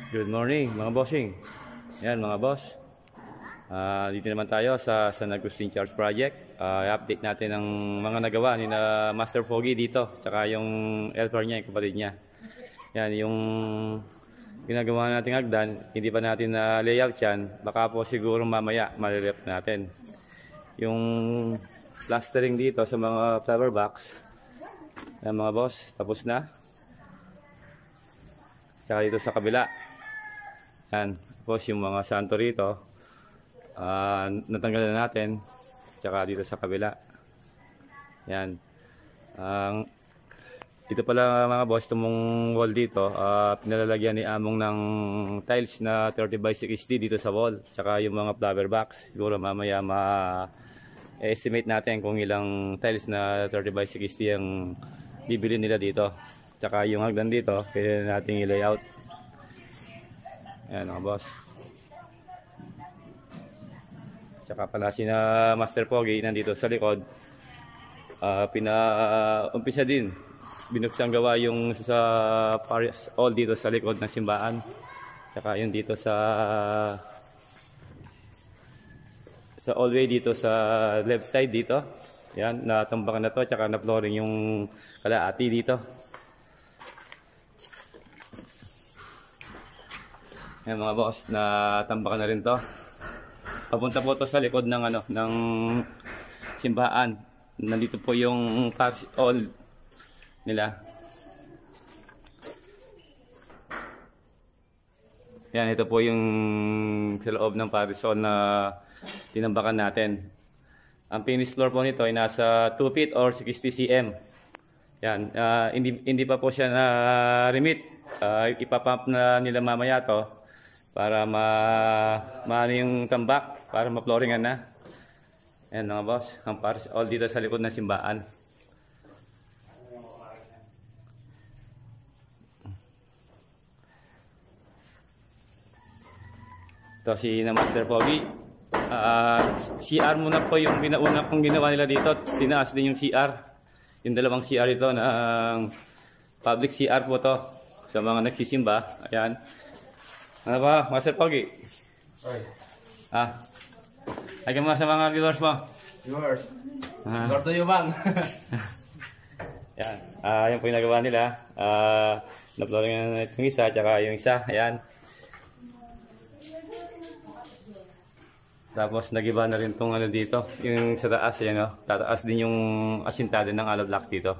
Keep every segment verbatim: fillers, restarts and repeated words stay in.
Good morning mga bossing. Yan mga boss. Uh, dito naman tayo sa San Agustin Charles Project. Uh, i-update natin ang mga nagawa ni na Master Pogi dito. Tsaka yung helper niya, yung kapatid niya. Yan yung ginagawa natin hagdan. Hindi pa natin na uh, layout yan. Baka po siguro mamaya malilip natin. Yung plastering dito sa mga flower box. Yan mga boss. Tapos na. Tsaka dito sa kabila. Yan. Tapos yung mga santo rito. Uh, natanggalan na natin. Tsaka dito sa kabila. Yan. Ang uh, dito pala mga boss, itong wall dito, uh, pinalalagyan ni Among ng tiles na thirty by sixty dito sa wall. Tsaka yung mga flower box. Siguro mamaya ma-estimate natin kung ilang tiles na thirty by sixty ang bibili nila dito. Tsaka yung hagdan dito, kaya natin i-layout. Ayan mga boss. Tsaka pala si na Master Pogi nandito sa likod. Uh, Pina-umpisa uh, din. Binuksang gawa yung sa Paris all dito sa likod ng simbahan. Tsaka yung dito sa sa hallway dito sa left side dito. Yan, natambakan na to. Tsaka na-flooring yung kalaati dito. Yan mga boss, natambakan na rin to. Papunta po to sa likod ng ano, ng simbahan. Nandito po yung Paris all nila. Yan, ito po yung sa loob ng parisol na tinambakan natin. Ang finished floor po nito ay nasa two feet or sixty centimeters. Yan, uh, hindi, hindi pa po siya na remit. Uh, ipapump na nila mamaya to para ma maano yung tambak, para ma-flooringan na. Yan mga boss, ang parisol dito sa likod ng simbahan. Ito si na Master Pogi. Uh, C R muna po yung binauna kong ginawa nila dito. Tinaas din yung C R. Yung dalawang C R ito na uh, public C R po to sa mga nagsisimba. Ayan. Ano ba, Master Pogi? Oy. Ah. Ay ka mga sa mga viewers mo. Viewers. Ah. Lord to you bang. Ayan. Ah, yung po yung nagawa nila. Ah, na-flooring na yung isa, tsaka yung isa. Ayan. Tapos nagiba na rin itong ano dito, yung sa taas, yan o. Tataas din yung asintado ng hollow blocks dito.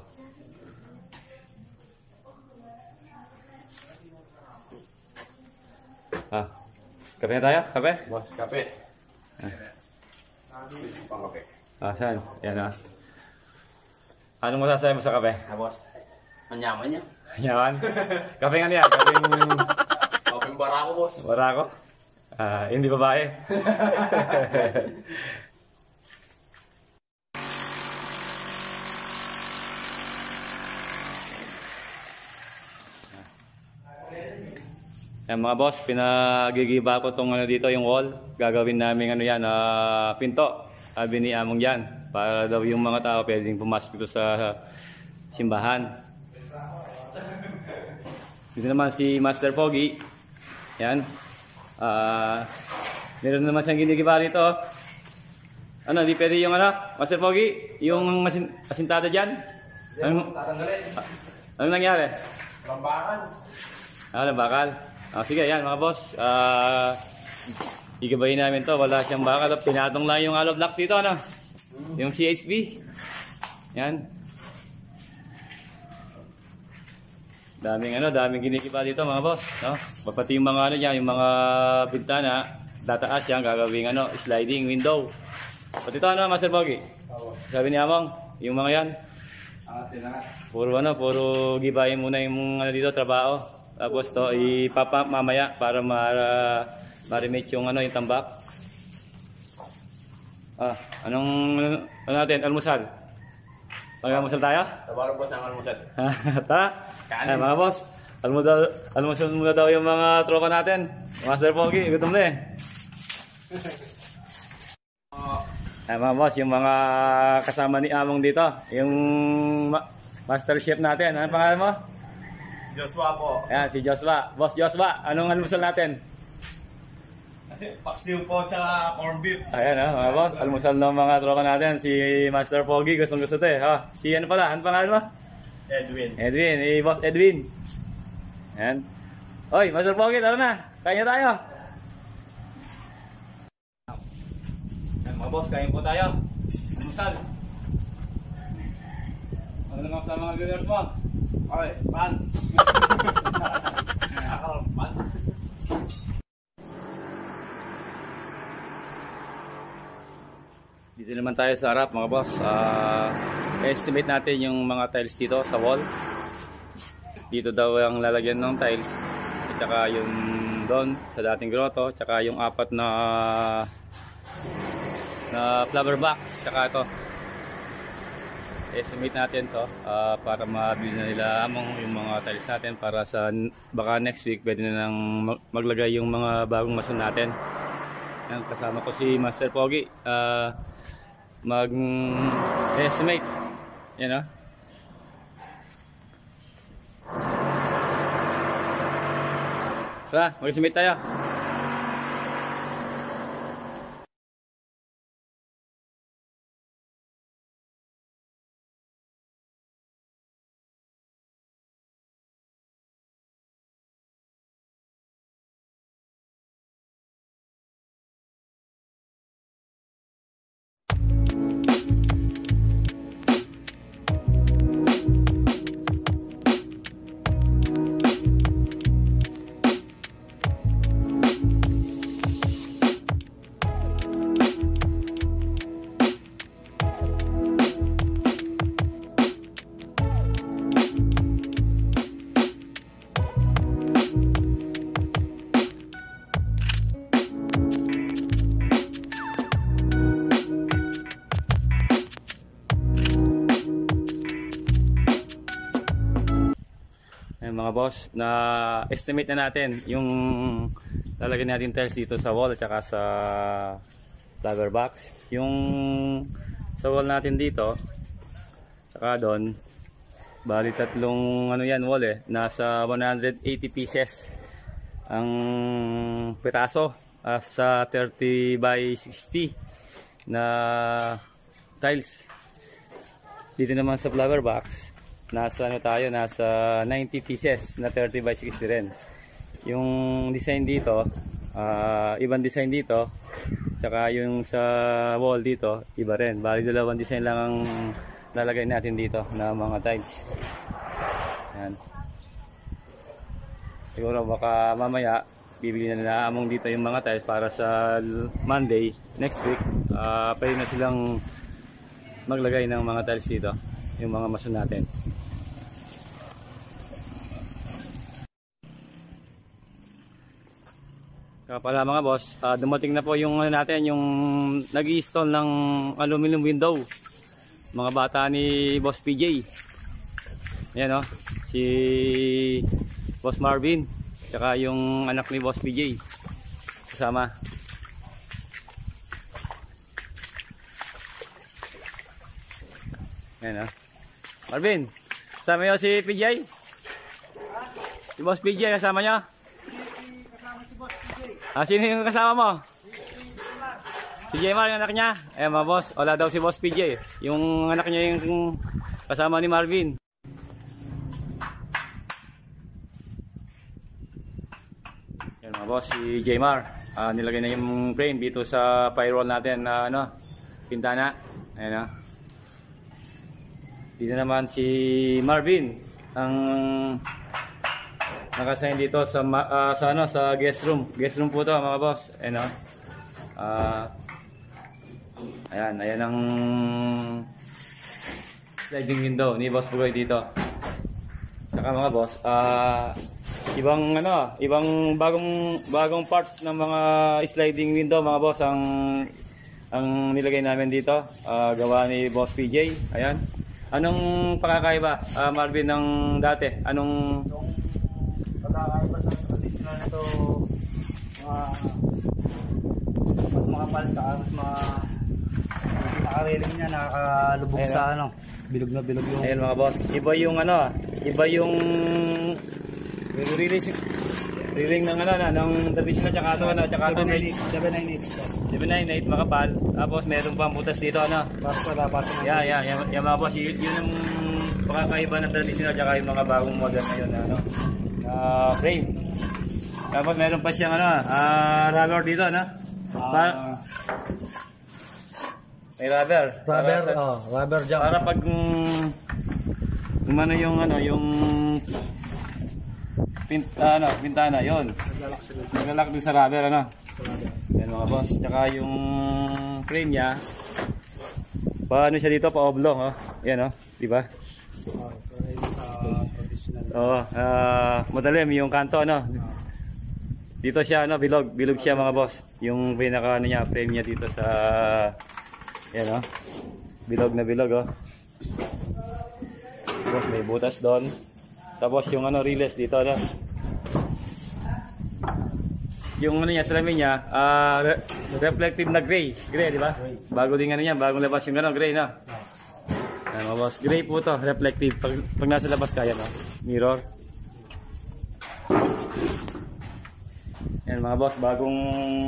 Ah, kape na tayo? Kape? Boss, kape. Ah, Pang kape. ah saan? Yan ah. Anong masasabi mo sa kape? Ah, boss. Manyaman niya. Yaman? Kape nga niya? Kapeng... Kapeng barako, boss. Barako? Ah, hindi babae. Yan mga boss, pinagigiba ko tong ano dito, yung wall. Gagawin namin ano yan, uh, pinto. Sabi ni Among yan, para daw yung mga tao pwedeng pumasok dito sa simbahan. Dito naman si Master Pogi. Yan. Ah, uh, meron naman siyang ginigiba rito. Ano, di pwede yung ano, Master Pogi, yung masin asintada diyan. Ano tatanggalin? Ano nangyari? Lambakan. Ah, bakal. Ah, sige, yan mga boss. Ah, uh, igibayin namin to, wala siyang bakal. Pinatong lang yung hollow blocks dito, ano? Yung C H B. Yan. Daming ano, daming ginigiba dito mga boss, no? Pati yung mga ano diyan, yung mga bintana, tataas yan, gagawing ano, sliding window. Pati ito ano, Master Pogi? Sabi ni Among, yung mga yan. Puro ano, puro gibayin muna yung ano dito, trabaho. Tapos to ipapump mamaya para ma-remate yung ano, yung tambak. Ah, anong ano natin, almusal? Mag-almusal tayo? Tabaro boss ang almusal. Tara. Ay, mga boss, almusal, almusal muna daw yung mga tropa natin. Master Pogi, gutom na eh. Ay, mga boss, yung mga kasama ni Among dito, yung ma Master Chef natin. Ano pangalan mo? Joshua po. Ayan, si Joshua. Boss Joshua, anong almusal natin? Paksiw po tsaka corn beef. Ayan ha, mga boss. Almusal ng mga tropa natin. Si Master Pogi, gustong gusto ito eh. Ha? Si ano pala? Ano pangalan mo? Edwin. Edwin. Eh, Boss Edwin. Ayan. Oy, Master Pogi, tara na. Kain na tayo. Ayan, mga boss, kain po tayo. Almusal. Ano naman sa mga viewers mo? Okay, pan. Pan. Dito naman tayo sa harap mga boss. Uh, estimate natin yung mga tiles dito sa wall. Dito daw ang lalagyan ng tiles. At saka yung doon sa dating grotto. At saka yung apat na na flower box. Saka ito. Estimate natin to uh, para mabili na nila among yung mga tiles natin. Para sa baka next week pwede na nang maglagay yung mga bagong mason natin. Yan, kasama ko si Master Pogi. Uh, mag-estimate. Yan o. Tara, mag-estimate tayo. Mga boss, na estimate na natin yung lalagyan natin tiles dito sa wall at saka sa flower box. Yung sa wall natin dito saka doon, bali tatlong ano yan wall eh, nasa one hundred eighty pieces ang piraso uh, sa thirty by sixty na tiles. Dito naman sa flower box nasa ano tayo, nasa ninety pieces na thirty by sixty rin. Yung design dito, uh, ibang design dito, tsaka yung sa wall dito, iba rin. Bali dalawang design lang ang lalagay natin dito na mga tiles. Yan. Siguro baka mamaya bibili na nila among dito yung mga tiles para sa Monday next week. Uh, pwede na silang maglagay ng mga tiles dito, yung mga mason natin. Kaya pala mga boss, uh, dumating na po yung ano natin, yung nag-i-install ng aluminum window. Mga bata ni Boss P J. Ayan o, si Boss Marvin, tsaka yung anak ni Boss P J kasama. Ayan o, Marvin, kasama nyo si P J? Si Boss P J kasama nyo? Ah, sino yung kasama mo? Si Gigibain, yung anak niya. Eh mga boss, wala daw si Boss P J. Yung anak niya yung kasama ni Marvin. Yan mga boss, si Gigibain. Ah, nilagay na yung frame dito sa firewall natin na ano, pintana. Ayan ah. Dito naman si Marvin, ang nakasign dito sa uh, sa ano, sa guest room. Guest room po 'to, mga boss. Ayun oh. Ah. Uh, ayan, ayan ang sliding window ni Boss Pugoy dito. Saka mga boss, ah uh, ibang ano, ibang bagong bagong parts ng mga sliding window mga boss ang ang nilagay namin dito. Uh, gawa ni Boss P J. Ayan. Anong pakakaiba, uh, Marvin, ng dati? Anong Pagkakaiba sa traditional nito, mga mas makapal ka, mas mga nakariling niya, nakakalubog sa ano, bilog na bilog yung... Ayun mga boss, iba yung ano, iba yung yung riling, riling ng ano na, ng traditional tsaka ito ano, tsaka ito may seven nine eight. seven nine eight makapal. Tapos meron pang butas dito ano. Para para para. Yeah, yeah, yan, yan mga boss, yun, yun yung pakakaiba ng traditional tsaka yung mga bagong model ngayon na ano, na frame. Tapos meron pa siyang ano, ah, rubber dito ano. Pa may rubber. Rubber, Para sa- oh, rubber jump. Para pag mm, kung ano yung ano, yung pinta, ano, pintana, yun. Naglalak din sa rubber, ano. Yan mga boss. Tsaka yung frame niya, paano siya dito, pa-oblong, oh. Yan, oh. Diba? Oh, sa traditional. Oo, ah, madalim yung kanto, ano. Dito siya, ano, bilog. Bilog siya mga boss. Yung pinaka, ano niya, frame niya dito sa, yan, oh. Bilog na bilog, oh. Tapos may butas doon. Tapos yung ano, release dito, ano. Yung ano niya, salamin niya, ah, re reflective na gray. Gray, di ba? Bago din ano niya, bagong labas yung ano, gray na. Ayan mga boss, gray po to, reflective. Pag, pag nasa labas kaya, no? Mirror. Ayan mga boss, bagong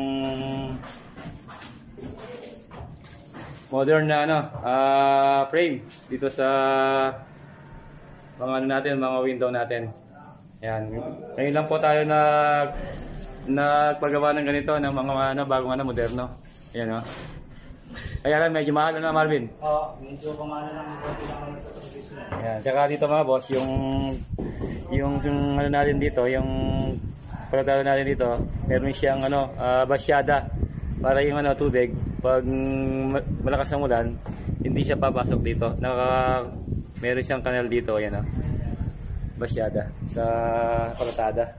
modern na ano, ah, frame dito sa mga ano natin, mga window natin. Ayan. Ngayon lang po tayo nag nagpagawa ng ganito ng mga ano, bagong ano, moderno. Ayan, oh. Kaya lang medyo mahal na, Marvin. Oh, medyo kumana lang konti lang sa traditional. Ayan. Tsaka dito mga boss, yung yung, yung ano natin dito, yung palatalo natin dito, meron siyang ano, uh, basyada para yung ano, tubig pag malakas ang ulan, hindi siya papasok dito. Naka meron siyang kanal dito, ayan, oh. Basyada sa palatada.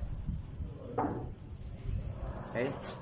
Okay.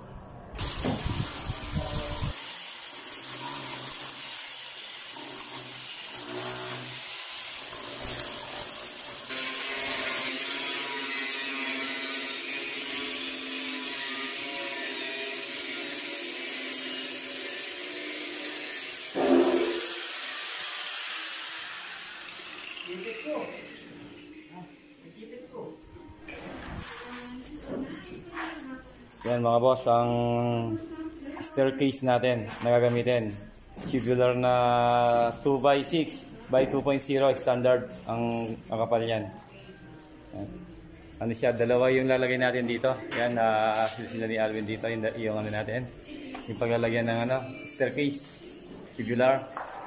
Yan mga boss, ang staircase natin na gagamitin. Tubular na two by six by two point oh standard ang, ang kapal niyan. Yan. Ano siya, dalawa yung lalagay natin dito. Yan, uh, sila ni Alvin dito, yung, yung ano natin. Yung paglalagyan ng ano, staircase, tubular.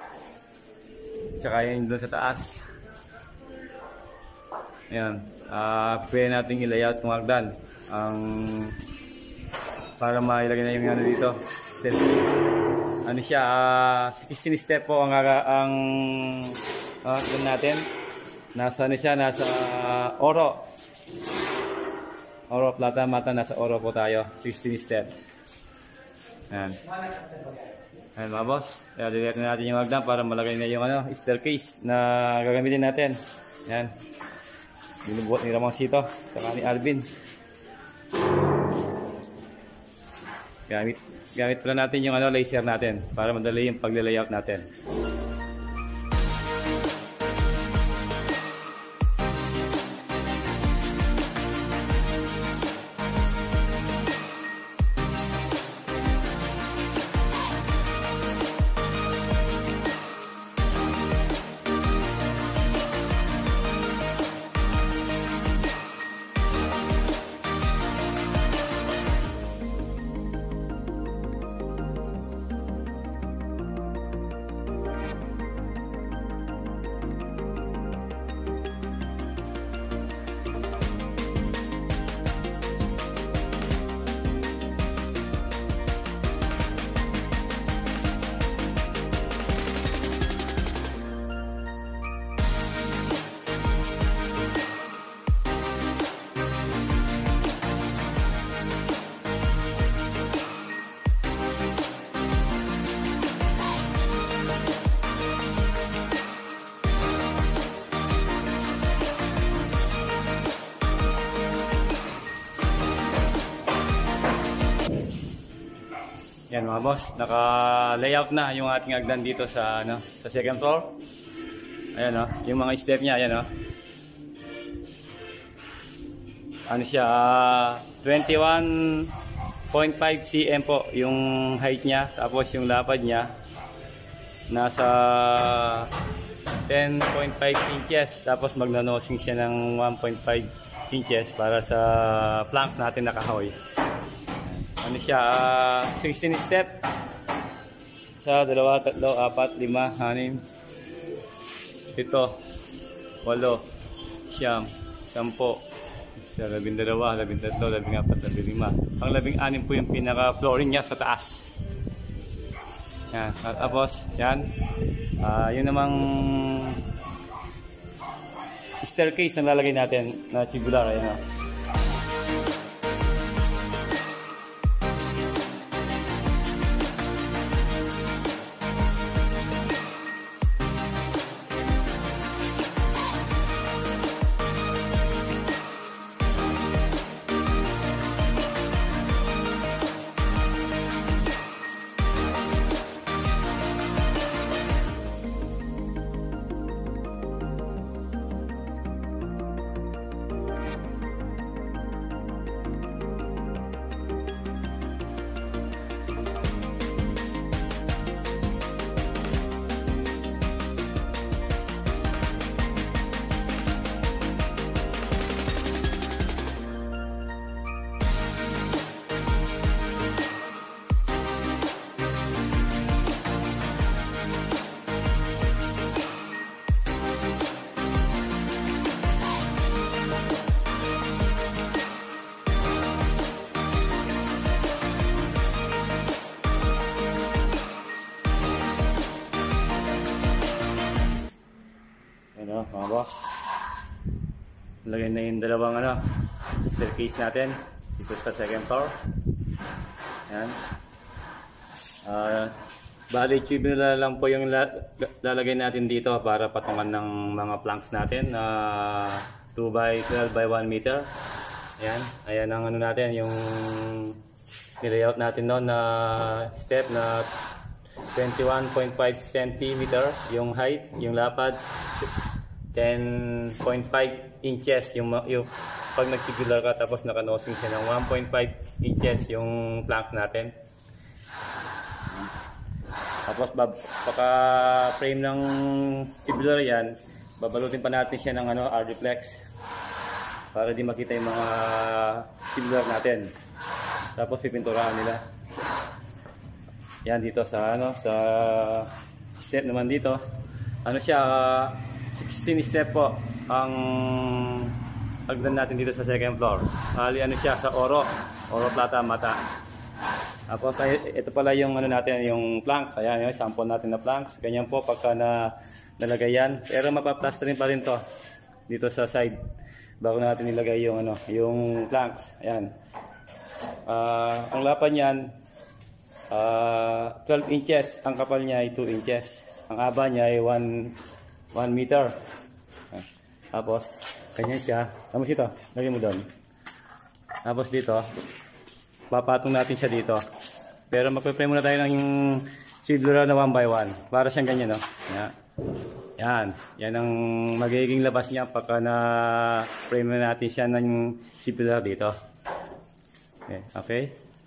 Tsaka yung doon sa taas. Yan, uh, pwede natin i-layout ng hagdan. Ang para mailagay na yung ano dito, step. Ano siya, uh, sixteen step po ang ang uh, natin. Nasa ano siya, nasa uh, oro. Oro plata mata, nasa oro po tayo, sixteen step. Ayan. Ayan mga boss. Kaya dilihat na natin yung hagdan para malagay na yung ano, staircase na gagamitin natin. Ayan. Binubuhat ni Ramoncito, saka ni Alvin. Gamit, gamit pala natin yung ano, laser natin para madali yung pag-layout natin. Yan mga boss, naka-layout na yung ating hagdan dito sa ano, sa second floor. Ayan oh, yung mga step niya, ayan oh. ano siya, uh, twenty-one point five centimeters po yung height niya. Tapos yung lapad niya nasa ten point five inches. Tapos magna-nosing siya ng one point five inches para sa plank natin na kahoy. Ano siya, uh, sixteen step. Sa dalawa, tatlo, apat, lima, anim, pito, walo, siyam, sampo, sa labing dalawa, labing tatlo, labing apat, labing lima. Ang labing anim po yung pinaka-flooring niya sa taas. Yan. Tapos, yan. Uh, yun namang staircase na lalagay natin na tubular. Ayan, oh. Ano, mga boss, lagay na yung dalawang ano, staircase natin dito sa second floor. Yan. Uh, bali, tube na lang po yung la lalagay natin dito para patungan ng mga planks natin na uh, two by twelve by one meter. Ayan, ayan ang ano natin, yung nilayout natin noon na step na twenty-one point five centimeters yung height, yung lapad ten point five inches yung, yung pag nag-tubular ka, tapos naka-nosing siya ng one point five inches yung planks natin. Tapos pagka-frame ng tubular yan, babalutin pa natin siya ng ano, R-Reflex para di makita yung mga tubular natin. Tapos pipinturahan nila. Yan dito sa ano, sa step naman dito. Ano siya, uh, sixteen step po ang hagdan natin dito sa second floor. Bali ano siya, sa oro, oro plata mata. Tapos ay, ito pala yung ano natin, yung planks. Ayan, yung sample natin na planks. Ganyan po pagka na nalagay yan. Pero mapaplasterin pa rin to dito sa side bago natin nilagay yung ano, yung planks. Ayan. Uh, ang lapad niyan uh, twelve inches, ang kapal niya ay two inches. Ang haba niya ay one meter. Tapos, ganyan siya. Tapos ito, lagyan mo doon. Tapos dito, papatong natin siya dito. Pero magpe-frame muna tayo ng tubular na one by one. Para siyang ganyan, no? Yan. Yan. Yan ang magiging labas niya pagka na-frame na natin siya ng tubular dito. Okay. Okay.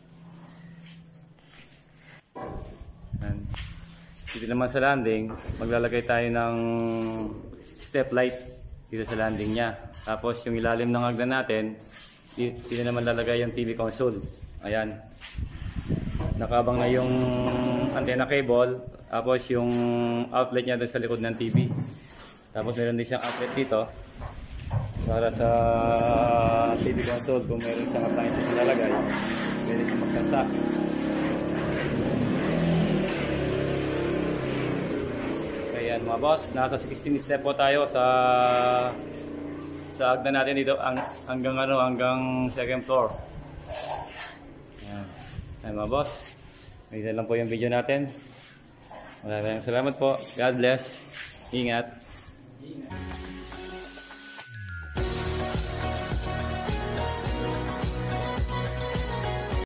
Yan. Dito naman sa landing, maglalagay tayo ng step light dito sa landing niya. Tapos yung ilalim ng hagdan natin, dito naman lalagay yung T V console. Ayan. Nakabang na yung antenna cable. Tapos yung outlet niya doon sa likod ng T V. Tapos meron din siyang outlet dito para sa T V console. Kung meron siyang appliances na lalagay, pwede siyang magkasa. Ayan mga boss, nasa sixteen step po tayo sa sa hagdan natin dito ang, hanggang ano, hanggang second floor. Ayan. Ayan mga boss, ito lang po yung video natin. Maraming salamat po. God bless. Ingat.